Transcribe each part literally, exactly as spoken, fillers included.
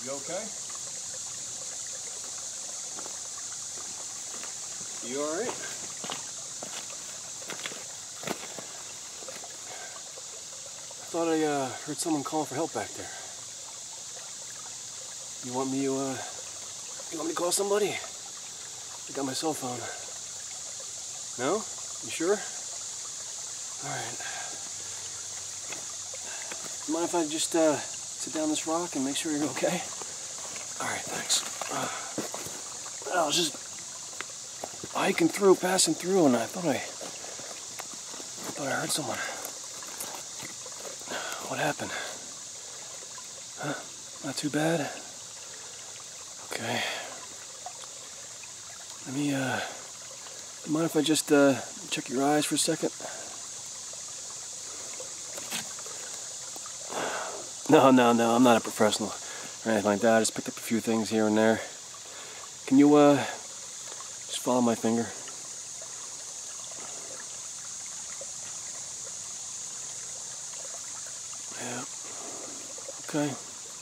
You okay? You alright? I thought I uh, heard someone calling for help back there. You want me to, uh, you want me to call somebody? I got my cell phone. No? You sure? Alright. Mind if I just uh, sit down this rock and make sure you're okay? Alright, thanks. Uh, I was just hiking through, passing through, and I thought I, I thought I heard someone. What happened? Huh? Not too bad? Okay. Let me, uh, mind if I just, uh, check your eyes for a second? No, no, no, I'm not a professional or anything like that. I just picked up a few things here and there. Can you, uh, just follow my finger? Yeah. Okay.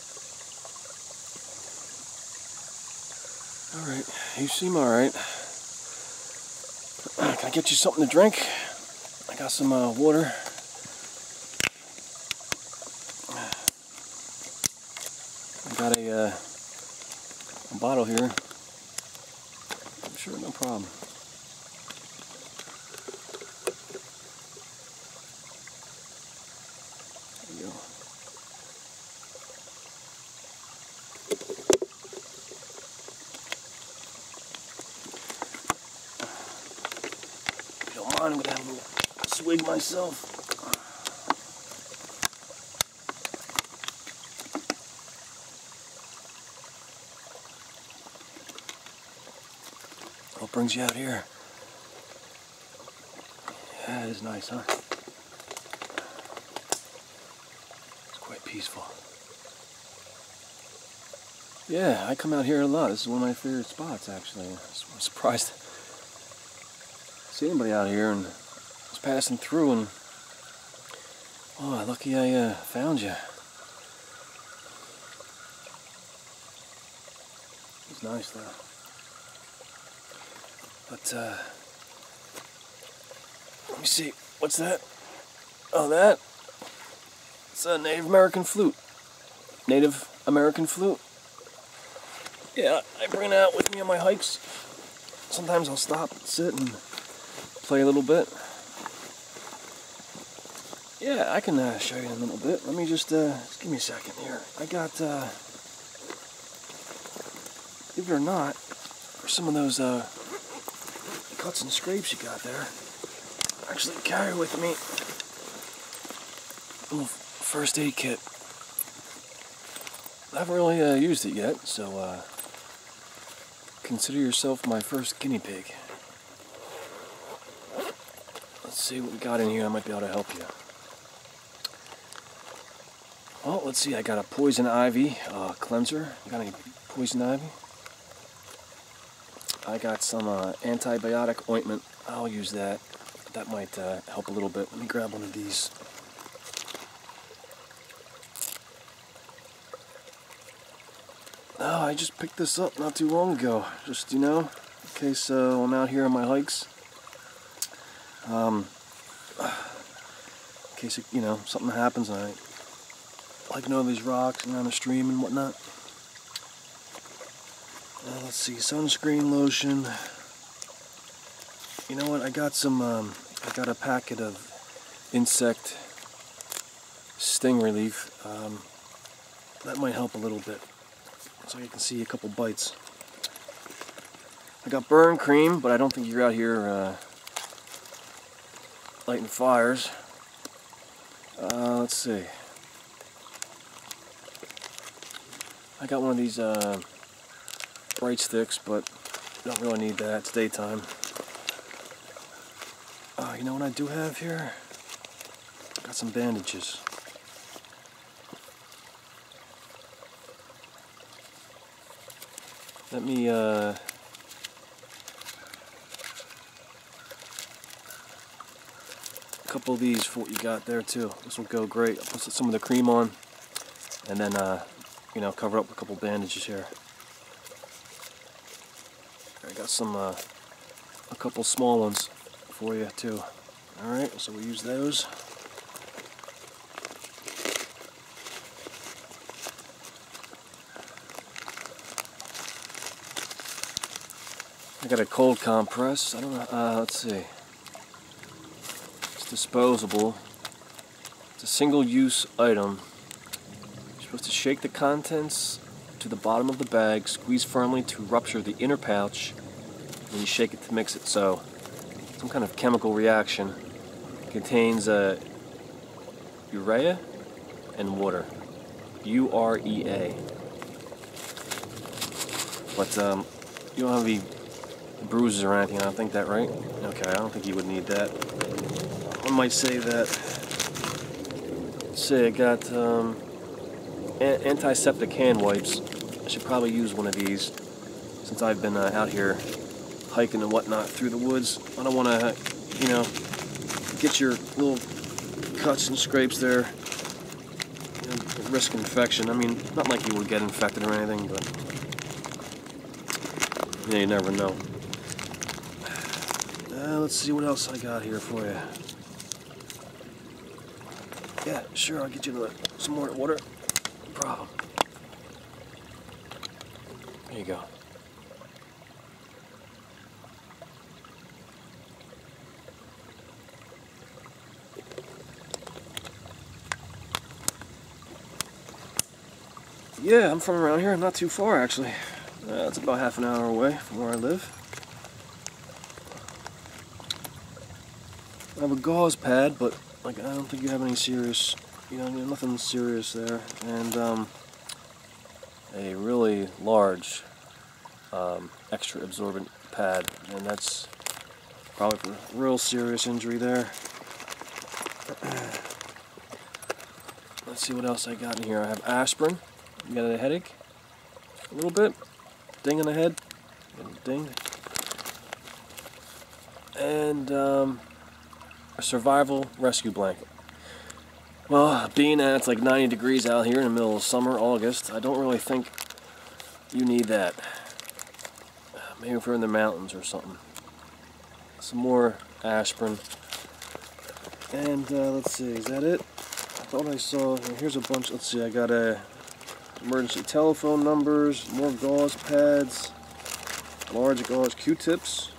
Alright, you seem alright. Can I get you something to drink? I got some uh, water. I got a, uh, a bottle here. I'm sure, no problem. There you go. If you don't mind, I'm gonna have a little swig myself. What brings you out here? Yeah, it is nice, huh? It's quite peaceful. Yeah, I come out here a lot. This is one of my favorite spots, actually. I'm surprised to see anybody out here, and I was passing through, and oh, lucky I uh, found you. It's nice, though. But, uh, let me see, what's that? Oh, that? It's a Native American flute. Native American flute. Yeah, I bring it out with me on my hikes. Sometimes I'll stop and sit and play a little bit. Yeah, I can uh, show you in a little bit. Let me just, uh, just give me a second here. I got, uh, believe it or not, for some of those, uh, cuts and scrapes you got there, I actually carry with me a little first aid kit. I haven't really uh, used it yet, so uh, consider yourself my first guinea pig. Let's see what we got in here. I might be able to help you. Well, let's see. I got a poison ivy uh, cleanser. You got any poison ivy? I got some uh, antibiotic ointment. I'll use that. That might uh, help a little bit. Let me grab one of these. Oh, I just picked this up not too long ago. Just, you know, in case uh, I'm out here on my hikes. Um, in case, you know, something happens and I like know these rocks and around the stream and whatnot. Uh, let's see, sunscreen, lotion. You know what? I got some. Um, I got a packet of insect sting relief. Um, that might help a little bit, so you can see a couple bites. I got burn cream, but I don't think you're out here uh, lighting fires. Uh, let's see. I got one of these. Uh, bright sticks, but don't really need that. It's daytime. Uh, you know what I do have here? Got some bandages. Let me, uh... a couple of these for what you got there, too. This will go great. I'll put some of the cream on, and then, uh, you know, cover up a couple bandages here. I got some, uh, a couple small ones for you too. Alright, so we'll use those. I got a cold compress. I don't know, uh, let's see. It's disposable. It's a single-use item. You're supposed to shake the contents to the bottom of the bag, squeeze firmly to rupture the inner pouch, and you shake it to mix it. So, some kind of chemical reaction. It contains uh, urea and water. U R E A. But um, you don't have any bruises or anything, I don't think that, right? Okay, I don't think you would need that. I might say that, let's say I got um, antiseptic hand wipes. I should probably use one of these since I've been uh, out here hiking and whatnot through the woods. I don't want to, you know, get your little cuts and scrapes there, you know, risk infection. I mean, not like you would get infected or anything, but yeah, you never know. Uh, let's see what else I got here for you. Yeah, sure, I'll get you another, some more water. No problem. There you go. Yeah, I'm from around here. Not too far, actually. Uh, it's about half an hour away from where I live. I have a gauze pad, but like I don't think you have any serious, you know, nothing serious there, and um, a really large um, extra absorbent pad, and that's probably for real serious injury there. Let's see what else I got in here. I have aspirin. You got a headache? A little bit. Ding in the head. Ding. And um, a survival rescue blanket. Well, being that it's like ninety degrees out here in the middle of summer, August, I don't really think you need that. Maybe if we're in the mountains or something. Some more aspirin. And uh, let's see, is that it? I thought I saw, here's a bunch, let's see, I got a emergency telephone numbers, more gauze pads, large gauze Q-tips,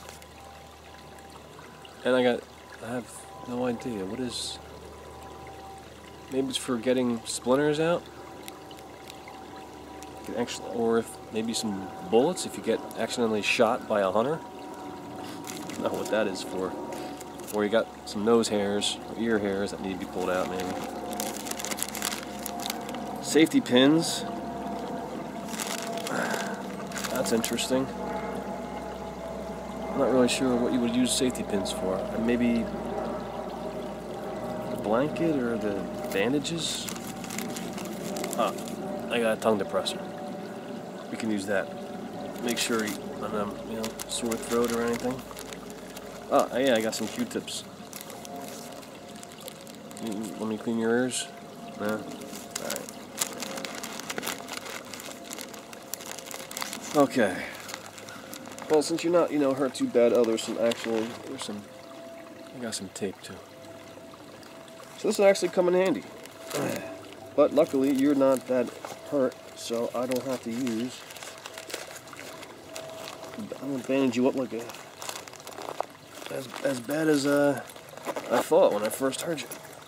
and I got, I have no idea, what is, maybe it's for getting splinters out, you can actually, or if, maybe some bullets if you get accidentally shot by a hunter. I don't know what that is for. Or you got some nose hairs, or ear hairs that need to be pulled out maybe. Safety pins. That's interesting. I'm not really sure what you would use safety pins for. Maybe the blanket or the bandages? Ah, I got a tongue depressor. We can use that. Make sure you, um, you know, sore throat or anything. Oh, yeah, I got some Q-tips. You, let me clean your ears? No? Alright. Okay. Well, since you're not, you know, hurt too bad, oh, there's some actual, there's some, I got some tape too. So this will actually come in handy. But luckily, you're not that hurt, so I don't have to use, I'm gonna bandage you up like a, as, as bad as uh, I thought when I first heard you.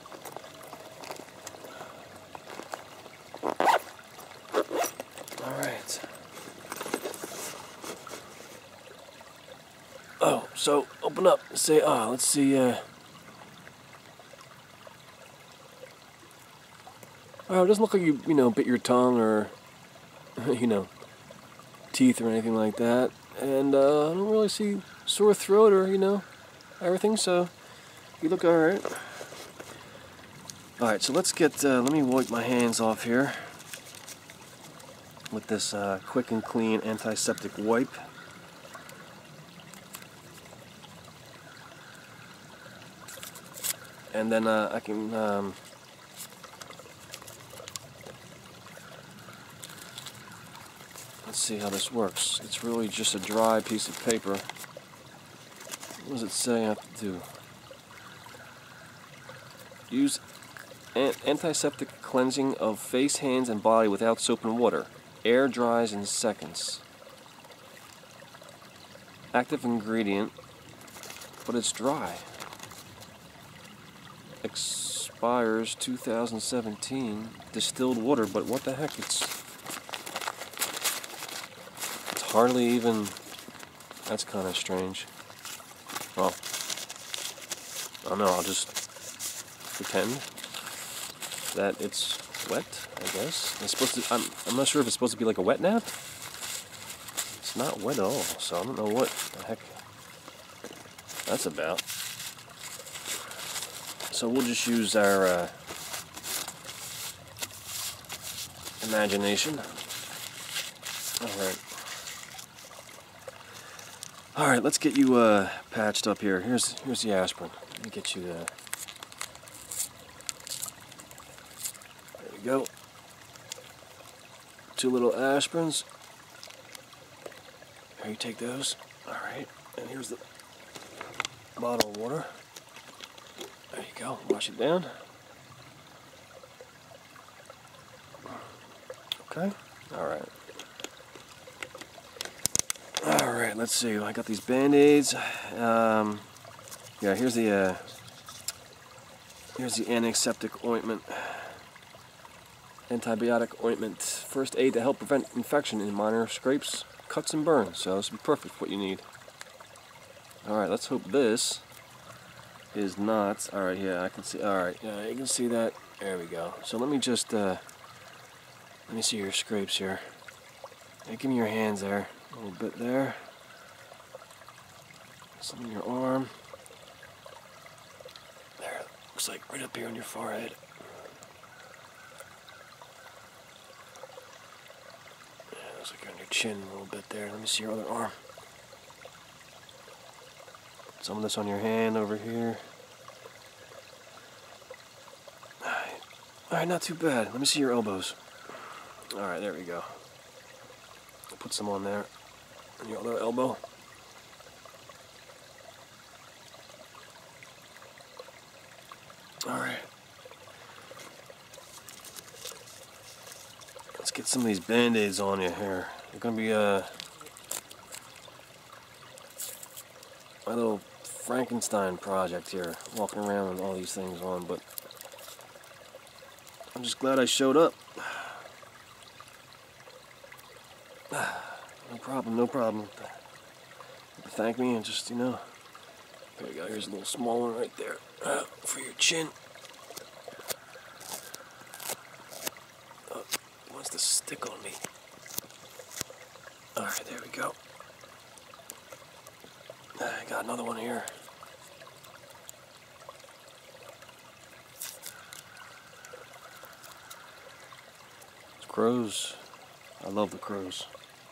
Alright. Oh, so open up and say, ah, let's see, uh, oh, it doesn't look like you, you know, bit your tongue or, you know, teeth or anything like that. And uh, I don't really see sore throat or, you know, everything, so you look alright. Alright, so let's get, uh, let me wipe my hands off here with this uh, quick and clean antiseptic wipe. And then uh, I can, um, let's see how this works. It's really just a dry piece of paper. What does it say I have to do? Use an antiseptic cleansing of face, hands, and body without soap and water. Air dries in seconds. Active ingredient, but it's dry. Expires two thousand seventeen. Distilled water, but what the heck? It's it's hardly even. That's kind of strange. Well, I don't know. I'll just pretend that it's wet. I guess it's supposed to. I'm. I'm not sure if it's supposed to be like a wet nap. It's not wet at all, so I don't know what the heck that's about. So we'll just use our uh, imagination. Alright. Alright, let's get you uh, patched up here. Here's here's the aspirin. Let me get you uh There we go. Two little aspirins. Here, you take those. Alright, and here's the bottle of water. There you go. Wash it down. Okay. Alright. Alright, let's see. I got these band-aids. Um, yeah, here's the uh, here's the antiseptic ointment. Antibiotic ointment. First aid to help prevent infection in minor scrapes, cuts, and burns. So this would be perfect for what you need. Alright, let's hope this is not. Alright, yeah, I can see. Alright, yeah, you can see that. There we go. So let me just, uh, let me see your scrapes here. Yeah, give me your hands there. A little bit there. Some in your arm. There, looks like right up here on your forehead. Yeah, looks like on your chin a little bit there. Let me see your other arm. Some of this on your hand over here. Alright, Alright, not too bad. Let me see your elbows. Alright, there we go. I'll put some on there. On your other elbow. Alright. Let's get some of these band-aids on you here. They're gonna be uh my little Frankenstein project here, walking around with all these things on, but I'm just glad I showed up. No problem, no problem. Thank me and just, you know, there you go, here's a little small one right there uh, for your chin. Oh, he wants to stick on me. Alright, there we go. I got another one here. It's crows. I love the crows.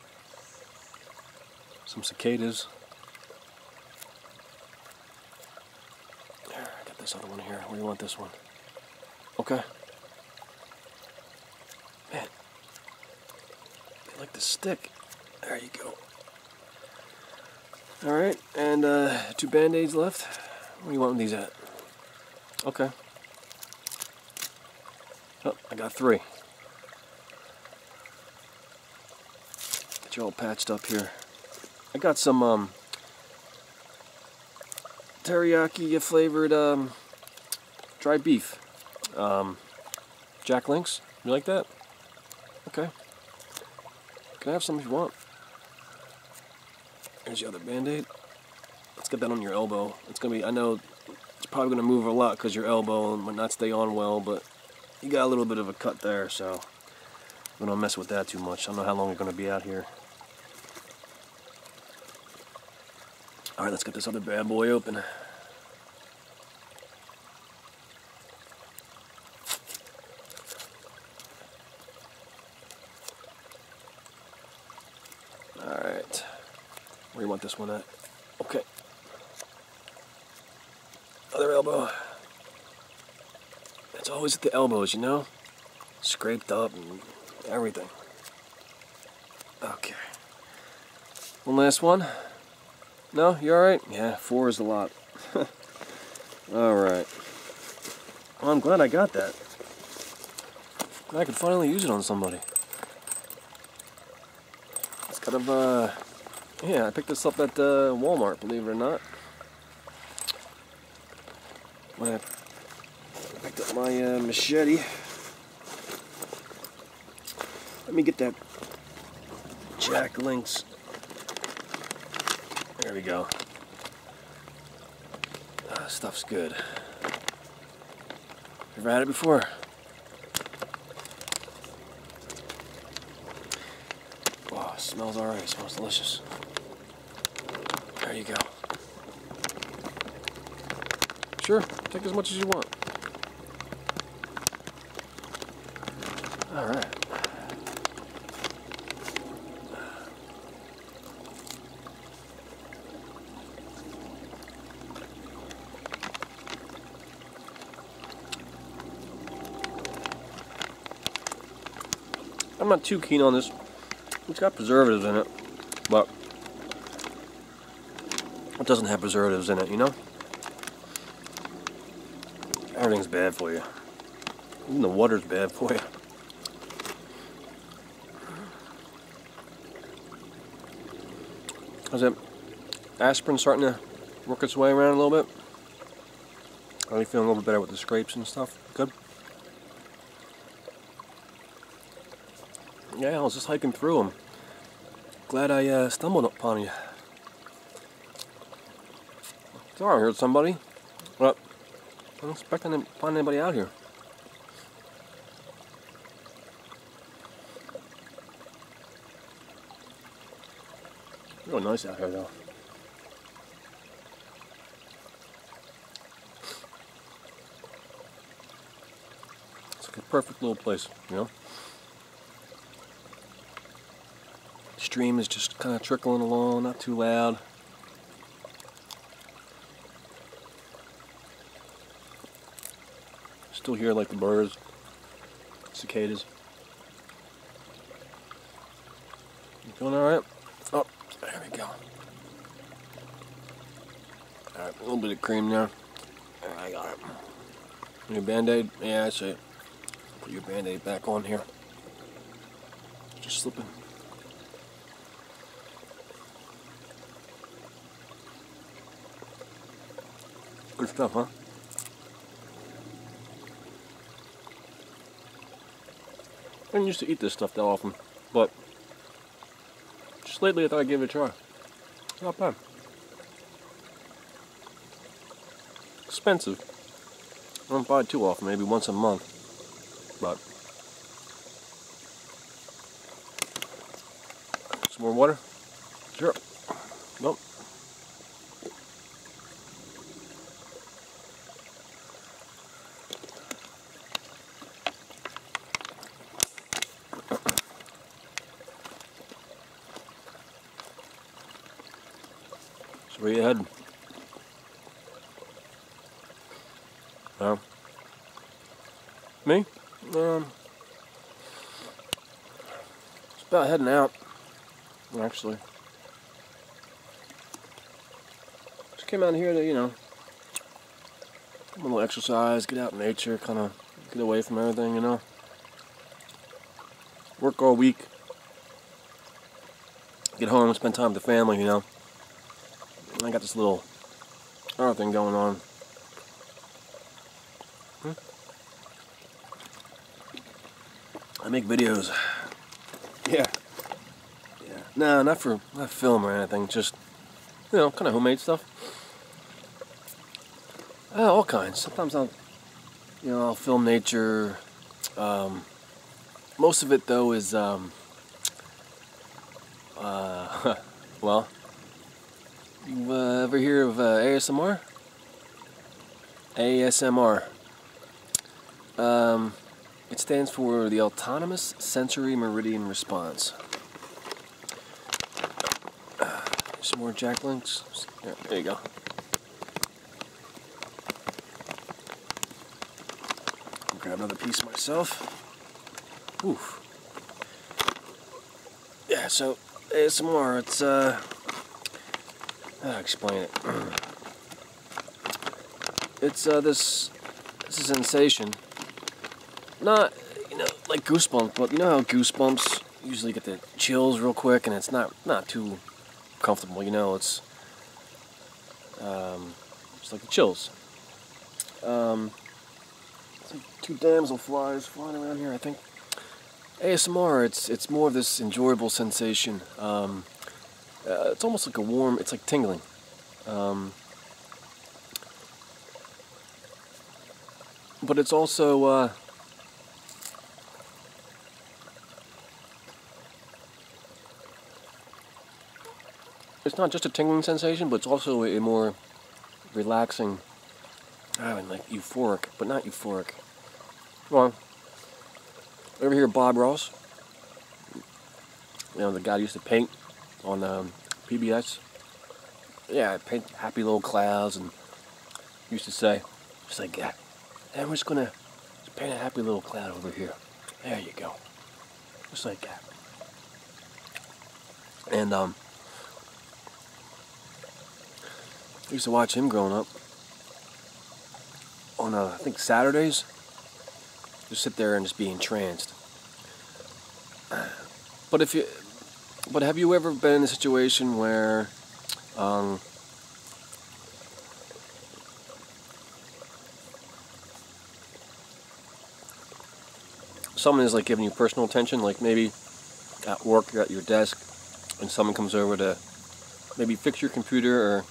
Some cicadas. There, I got this other one here. Where do you want this one? Okay. Man, they like to stick. There you go. Alright, and uh, two band-aids left. Where do you want these at? Okay. Oh, I got three. Get you all patched up here. I got some um, teriyaki flavored um, dry beef. Um, Jack Links. You like that? Okay. Can I have some if you want? Here's your other band-aid. Let's get that on your elbow. It's gonna be, I know it's probably gonna move a lot because your elbow might not stay on well, but you got a little bit of a cut there, so we don't mess with that too much. I don't know how long you're gonna be out here. Alright, let's get this other bad boy open. Alright. Where do you want this one at? Okay. Other elbow. It's always at the elbows, you know? Scraped up and everything. Okay. One last one. No, you alright? Yeah, four is a lot. Alright. Well, I'm glad I got that. I could finally use it on somebody. It's kind of, uh... yeah, I picked this up at uh, Walmart, believe it or not. When I picked up my uh, machete. Let me get that Jack Links. There we go. Ah, stuff's good. Ever had it before? Wow, it smells alright. It smells delicious. There you go. Sure, take as much as you want. Alright. I'm not too keen on this. It's got preservatives in it, but it doesn't have preservatives in it, you know? Everything's bad for you. Even the water's bad for you. How's that aspirin starting to work its way around a little bit? Are you feeling a little bit better with the scrapes and stuff? Good? Yeah, I was just hiking through them. Glad I uh, stumbled upon you. Sorry, I heard somebody. But I don't expect to find anybody out here. Real nice out here, though. It's like a perfect little place, you know? Stream is just kind of trickling along, not too loud. Still hear like the birds, cicadas. You feeling alright? Oh, there we go. Alright, a little bit of cream there. There, I got it. Your band-aid? Yeah, I see it. Put your band-aid back on here. Just slipping. Good stuff, huh? I didn't used to eat this stuff that often, but just lately I thought I'd give it a try. Not bad. Expensive. I don't buy it too often, maybe once a month, but some more water? Sure. Nope. So where you heading? Uh, me? Um, it's about heading out, actually. Just came out here to, you know, a little exercise, get out in nature, kind of get away from everything, you know. Work all week. Get home, spend time with the family, you know. And I got this little other thing going on. Hmm? I make videos. Yeah. Yeah. No, not for not film or anything. Just, you know, kind of homemade stuff. Uh, all kinds. Sometimes I'll, you know, I'll film nature. Um, most of it though is, um, uh, well, you uh, ever hear of uh, A S M R? A S M R. Um, it stands for the Autonomous Sensory Meridian Response. Uh, some more Jack Links. Yeah, there you go. I'll grab another piece myself. Oof. Yeah, so A S M R, it's, uh, how do I explain it? It's, uh, this, this is sensation. Not, you know, like goosebumps, but you know how goosebumps usually get the chills real quick, and it's not, not too comfortable, you know, it's, um, it's like the chills. Um, it's like two damselflies flying around here, I think. A S M R, it's it's more of this enjoyable sensation. Um, uh, it's almost like a warm, it's like tingling. Um, but it's also, uh, it's not just a tingling sensation, but it's also a more relaxing, I mean, like euphoric, but not euphoric. Come on. Over here, Bob Ross. You know, the guy who used to paint on um, P B S. Yeah, paint happy little clouds, and used to say, just like that. And we're just gonna paint a happy little cloud over here. There you go. Just like that. And um, I used to watch him growing up on, uh, I think, Saturdays. Just sit there and just be entranced. But if you, but have you ever been in a situation where, um, someone is like giving you personal attention, like maybe at work, you're at your desk, and someone comes over to maybe fix your computer, or,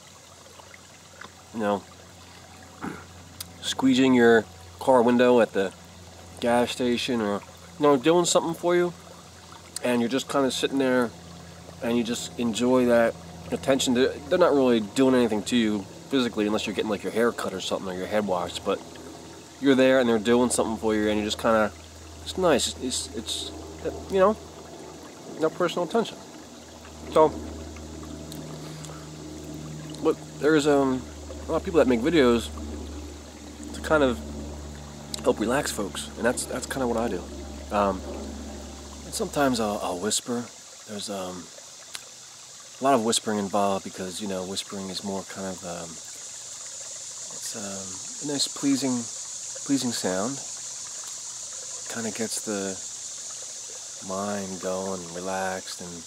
you know, squeeging your car window at the gas station, or, you know, doing something for you, and you're just kind of sitting there and you just enjoy that attention. They're not really doing anything to you physically unless you're getting like your hair cut or something, or your head washed, but you're there and they're doing something for you, and you just kind of, it's nice, it's, it's, you know, no personal attention. So, but there's um, a lot of people that make videos to kind of help relax folks, and that's that's kind of what I do. Um, and sometimes I'll, I'll whisper. There's um, a lot of whispering involved because, you know, whispering is more kind of um, it's um, a nice, pleasing, pleasing sound. Kind of gets the mind going, relaxed, and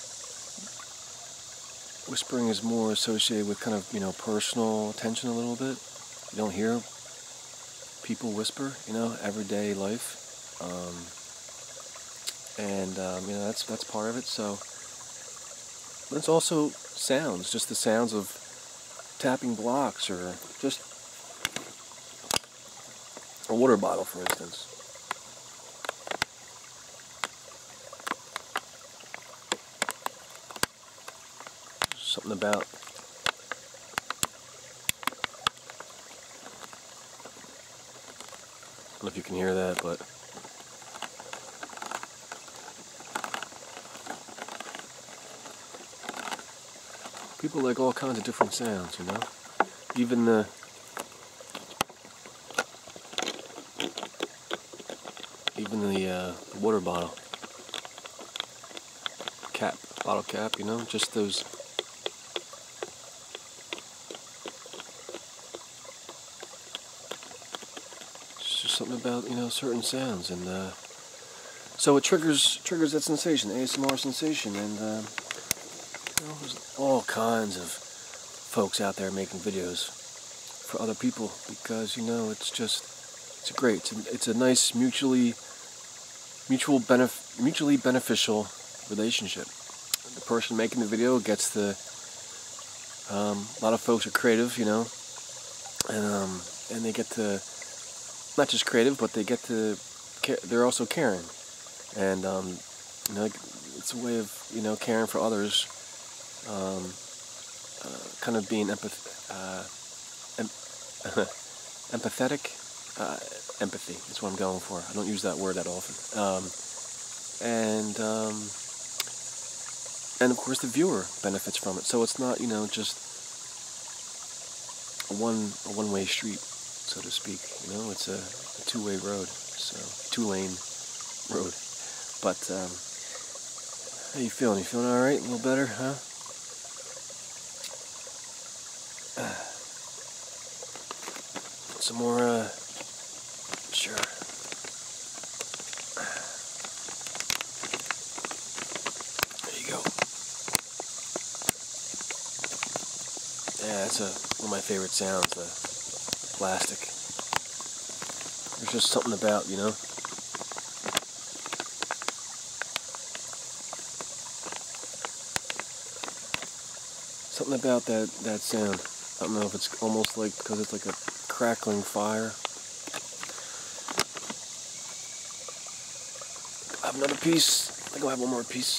whispering is more associated with kind of, you know, personal attention a little bit. You don't hear people whisper, you know, everyday life, um, and um, you know, that's that's part of it. So, but it's also sounds, just the sounds of tapping blocks, or just a water bottle, for instance. Something about I don't know if you can hear that, but people like all kinds of different sounds, you know? Even the even the uh, water bottle cap, bottle cap, you know, just those something about, you know, certain sounds, and uh, so it triggers triggers that sensation, A S M R sensation, and uh, you know, there's all kinds of folks out there making videos for other people because, you know, it's just it's great. It's a, it's a nice mutually mutual benef mutually beneficial relationship. The person making the video gets the um, a lot of folks are creative, you know, and um, and they get to. Not just creative, but they get to, they're also caring. And, um, you know, it's a way of, you know, caring for others, um, uh, kind of being empath uh, em empathetic, uh, empathy is what I'm going for. I don't use that word that often. Um, and, um, and of course the viewer benefits from it. So it's not, you know, just a one, a one-way street, so to speak. You know, it's a, a two-way road, so two-lane road. But um, How you feeling? You feeling alright? A little better, huh? Some more, uh, sure. There you go. Yeah, that's a, one of my favorite sounds, the, the plastic. There's just something about, you know? Something about that, that sound. I don't know if it's almost like, because it's like a crackling fire. I have another piece. I think I'll have one more piece.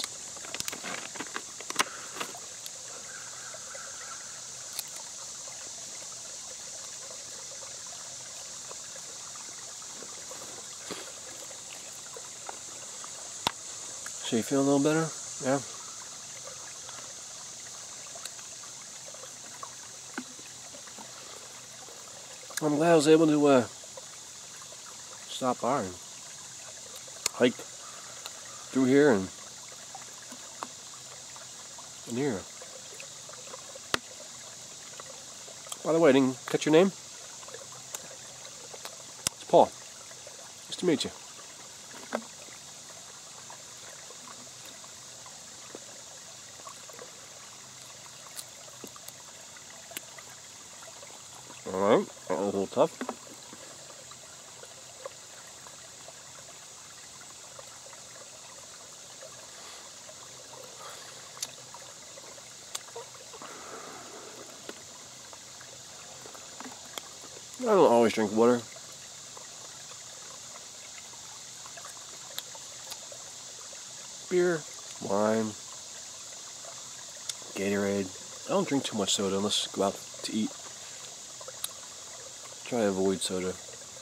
So you feel a little better? Yeah? I'm glad I was able to uh, stop by and hike through here and, and here. By the way, I didn't catch your name? It's Paul. Nice to meet you. Alright, that was a little tough. I don't always drink water. Beer, wine, Gatorade. I don't drink too much soda unless I go out to eat. Try to avoid soda.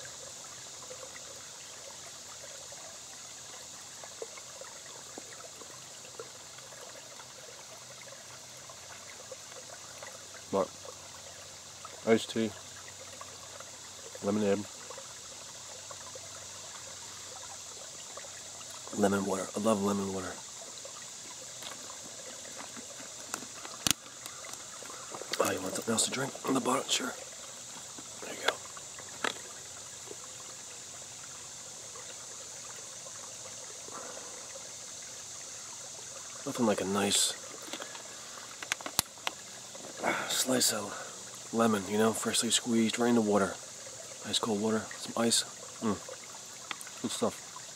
But iced tea, lemonade, lemon water. I love lemon water. Oh, you want something else to drink on the bottom? Sure. There you go. Nothing like a nice slice of lemon, you know, freshly squeezed right in the water. Ice cold water, some ice. Mm. Good stuff.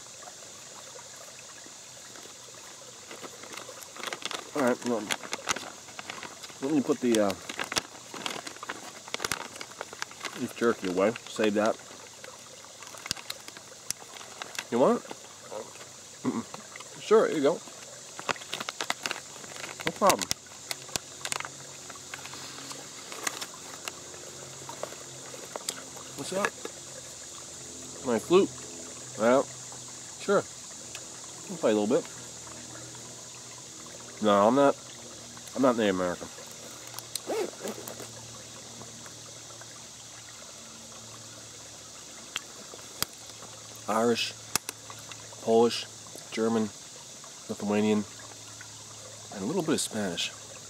Alright, well, let me put the uh, beef jerky away. Save that. You want it? Mm-mm. Sure, here you go. No problem. What's that? My flute. Well, sure. I'll play a little bit. No, I'm not. I'm not Native American. Irish, Polish, German, Lithuanian, and a little bit of Spanish.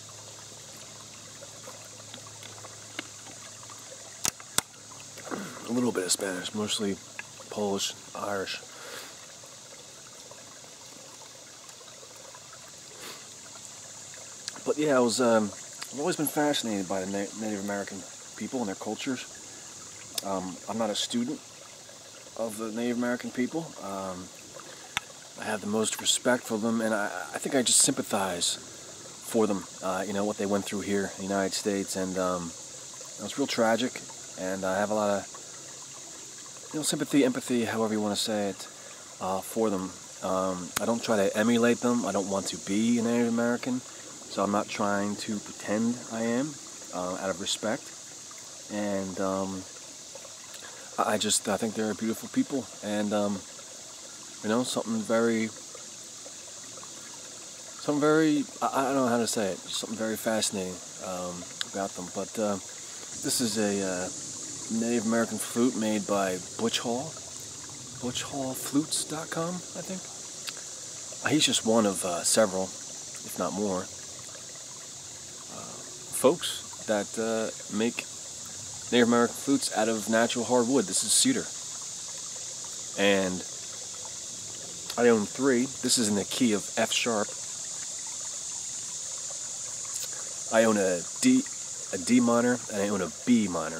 A little bit of Spanish, mostly Polish, Irish. But yeah, I was. Um, I've always been fascinated by the Na Native American people and their cultures. Um, I'm not a student of the Native American people. Um, I have the most respect for them, and I, I think I just sympathize for them. Uh, you know what they went through here in the United States, and um, it was real tragic. And I have a lot of you know sympathy, empathy, however you want to say it, uh, for them. Um, I don't try to emulate them. I don't want to be a Native American. So I'm not trying to pretend I am, uh, out of respect, and um, I just I think they're a beautiful people, and um, you know something very, something very I, I don't know how to say it, something very fascinating um, about them. But uh, this is a uh, Native American flute made by Butch Hall, butch hall flutes dot com, I think. He's just one of uh, several, if not more, uh, folks that uh, make Native American flutes out of natural hardwood. This is cedar. And I own three. This is in the key of F sharp. I own a D, a D minor, and I own a B minor.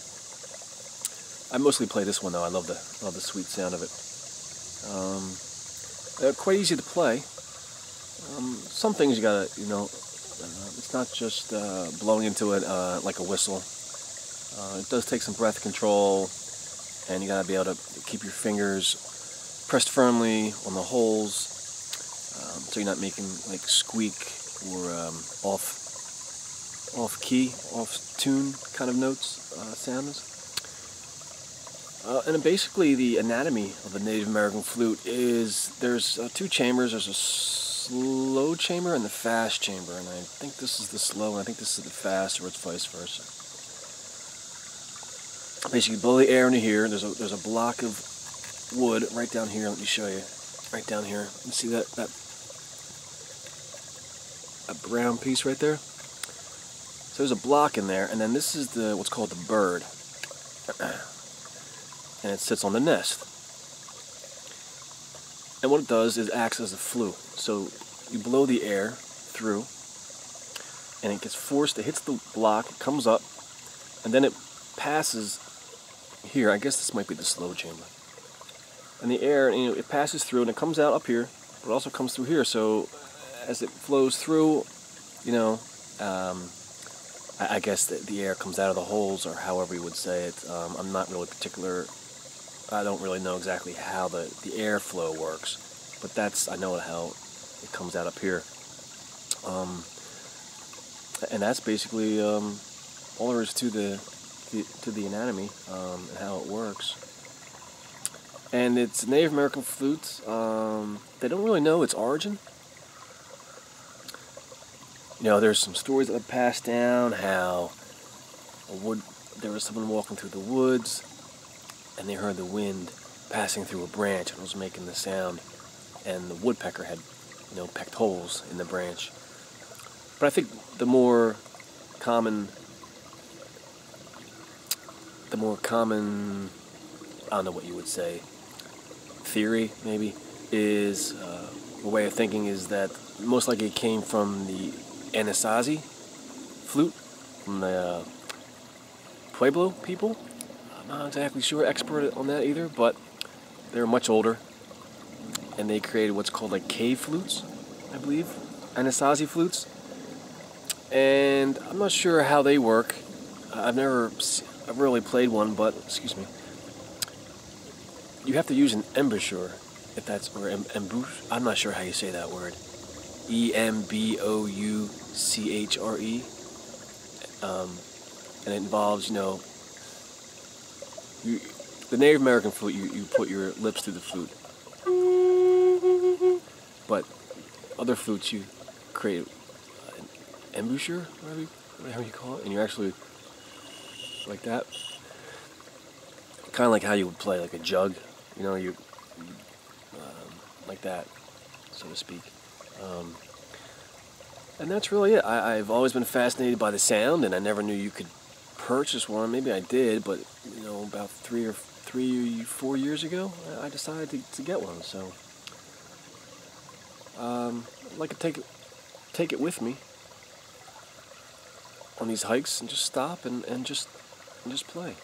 I mostly play this one though. I love the love the sweet sound of it. Um, uh, quite easy to play. Um, some things you gotta, you know, uh, it's not just uh, blowing into it uh, like a whistle. Uh, it does take some breath control, and you gotta be able to keep your fingers pressed firmly on the holes, um, so you're not making like squeak or um, off, off key, off tune kind of notes, uh, sounds. Uh, and basically, the anatomy of a Native American flute is there's uh, two chambers. There's a slow chamber and the fast chamber, and I think this is the slow, and I think this is the fast, or it's vice versa. Basically, blow the air into here. There's a there's a block of wood right down here. Let me show you. Right down here. You see that that a brown piece right there? So there's a block in there, and then this is the what's called the bird. And it sits on the nest. And what it does is acts as a flue. So you blow the air through, and it gets forced, it hits the block, it comes up, and then it passes here. I guess this might be the slow chamber. And the air, you know, it passes through, and it comes out up here, but it also comes through here. So as it flows through, you know, um, I, I guess the, the air comes out of the holes, or however you would say it. Um, I'm not really particular. I don't really know exactly how the, the airflow works, but that's, I know how it comes out up here. Um, and that's basically um, all there is to the, the to the anatomy um, and how it works. And it's Native American flute. Um, they don't really know its origin. You know, there's some stories that have passed down how a wood, there was someone walking through the woods, and they heard the wind passing through a branch, and it was making the sound, and the woodpecker had, you know, pecked holes in the branch. But I think the more common, the more common, I don't know what you would say, theory maybe, is, uh, a way of thinking is that most likely it came from the Anasazi flute, from the uh, Pueblo people. I'm not exactly sure, expert on that either, but they're much older, and they created what's called like cave flutes, I believe, Anasazi flutes, and I'm not sure how they work. I've never, I've really played one, but excuse me, you have to use an embouchure, if that's, or em, embouche. I'm not sure how you say that word. E M B O U C H R E, um, and it involves, you know. You, the Native American flute, you, you put your lips through the flute. But other flutes, you create an embouchure, whatever you, whatever you call it, and you actually, like that. Kind of like how you would play like a jug, you know, you, um, like that, so to speak. Um, and that's really it. I, I've always been fascinated by the sound, and I never knew you could purchase one. Maybe I did, but you know, about three or three, four years ago, I decided to, to get one. So um, I'd like to take it, take it with me on these hikes, and just stop and, and just and just play.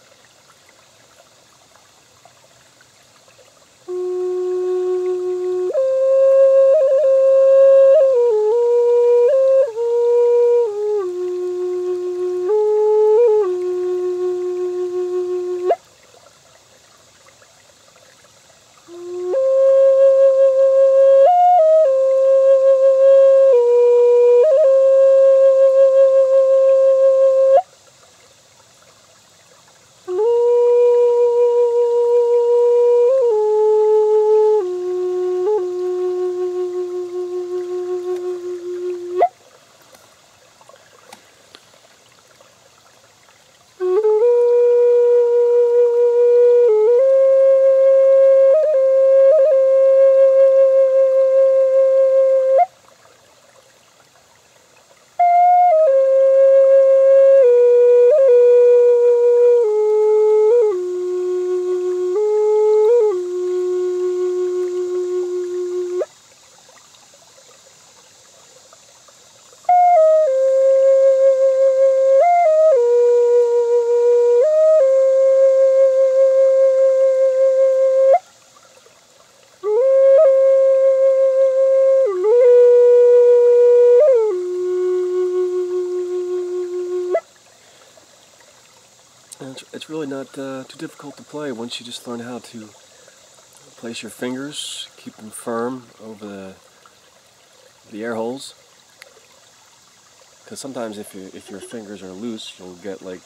not uh, too difficult to play once you just learn how to place your fingers, keep them firm over the, the air holes. Because sometimes if you, if your fingers are loose, you'll get like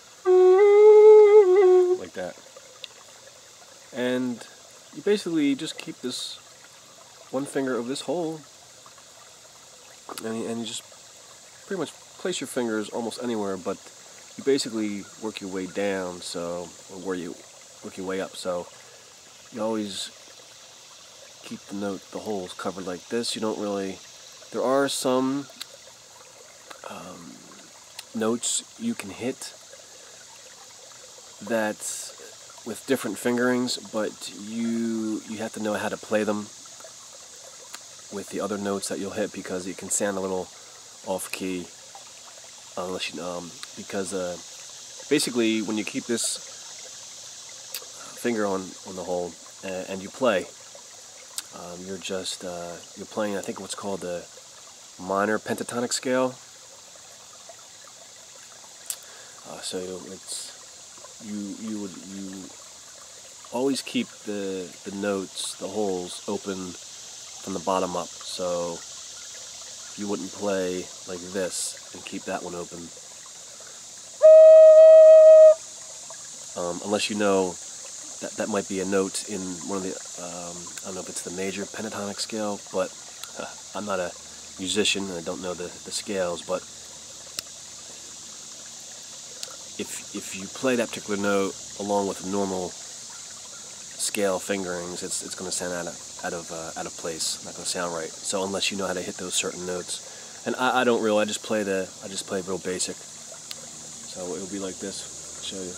like that. And you basically just keep this one finger over this hole, and you, and you just pretty much place your fingers almost anywhere, but you basically work your way down, so or where you work your way up. So you always keep the note, the holes covered like this. You don't really. There are some um, notes you can hit that with different fingerings, but you you have to know how to play them with the other notes that you'll hit, because it can sound a little off key, unless you um because uh, basically when you keep this finger on on the hole uh, and you play, um, you're just uh, you're playing I think what's called the minor pentatonic scale. Uh, so it's you you would you always keep the the notes, the holes open from the bottom up, so you wouldn't play like this and keep that one open, um, unless you know that that might be a note in one of the um, I don't know if it's the major pentatonic scale, but uh, I'm not a musician and I don't know the, the scales, but if if you play that particular note along with normal scale fingerings, it's it's going to sound out of out of uh, out of place. Not going to sound right. So unless you know how to hit those certain notes, and I, I don't really. I just play the I just play real basic. So it'll be like this. I'll show you.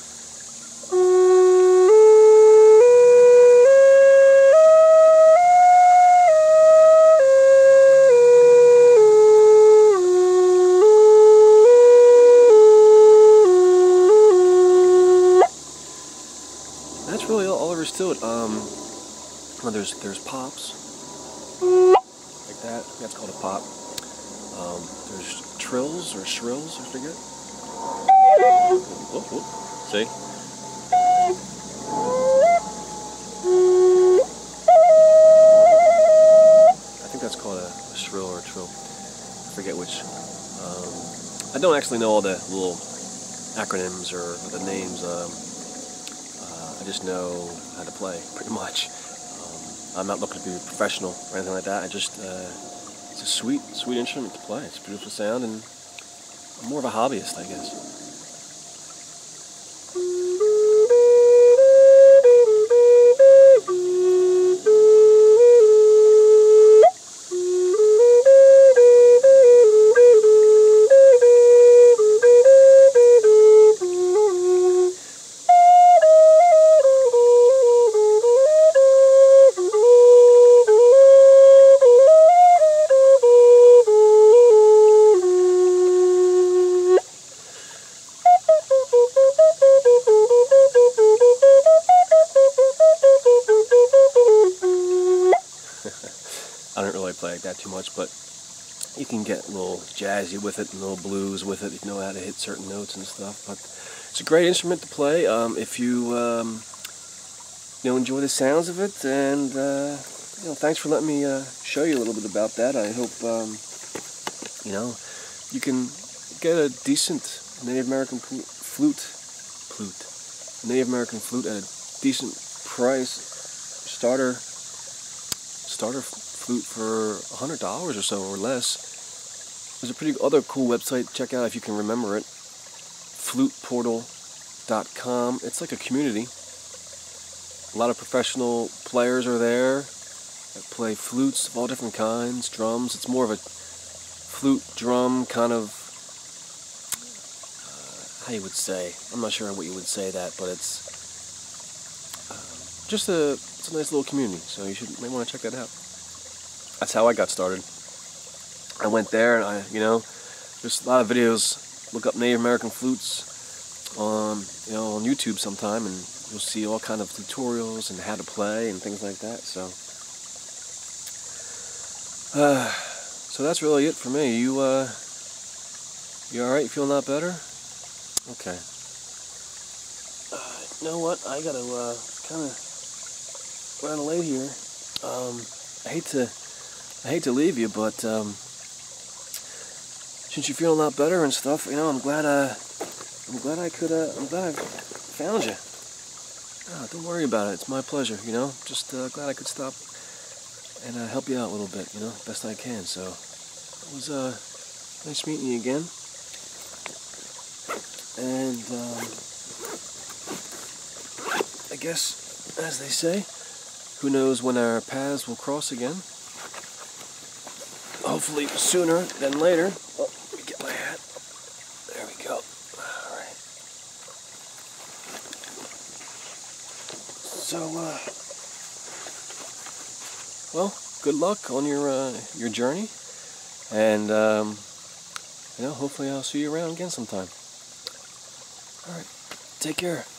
That's really all there is to it. Um, well, there's there's pops like that. That's called a pop. Um, there's trills or shrills, I forget. Whoop, whoop. See? I think that's called a, a shrill or a trill. I forget which. Um, I don't actually know all the little acronyms or, or the names. Um, I just know how to play, pretty much. Um, I'm not looking to be a professional or anything like that. I just, uh, it's a sweet, sweet instrument to play. It's a beautiful sound, and I'm more of a hobbyist, I guess. I don't really play like that too much, but you can get a little jazzy with it and a little blues with it if you know how to hit certain notes and stuff. But it's a great instrument to play um, if you um, you know enjoy the sounds of it. And uh, you know, thanks for letting me uh, show you a little bit about that. I hope um, you know you can get a decent Native American flute, flute, Native American flute at a decent price. Starter, starter. flute for a hundred dollars or so or less. There's a pretty other cool website to check out if you can remember it. flute portal dot com. It's like a community. A lot of professional players are there that play flutes of all different kinds, drums. It's more of a flute drum kind of uh, how you would say. I'm not sure what you would say that, but it's uh, just a it's a nice little community. So you should may want to check that out. That's how I got started. I went there and I, you know, there's a lot of videos. Look up Native American flutes on, you know, on YouTube sometime, and you'll see all kind of tutorials and how to play and things like that. So, uh, so that's really it for me. You, uh, you all right? You feeling a lot better? Okay. Uh, you know what? I gotta uh, kind of run late here. Um, I hate to, I hate to leave you, but um, since you're feeling a lot better and stuff, you know, I'm glad. Uh, I'm glad I could. Uh, I'm glad I found you. Oh, don't worry about it. It's my pleasure. You know, just uh, glad I could stop and uh, help you out a little bit. You know, best I can. So it was uh, nice meeting you again. And um, I guess, as they say, who knows when our paths will cross again. Hopefully sooner than later. Oh, let me get my hat. There we go. All right. So, uh, well, good luck on your uh, your journey, and um, you know, hopefully I'll see you around again sometime. All right, take care.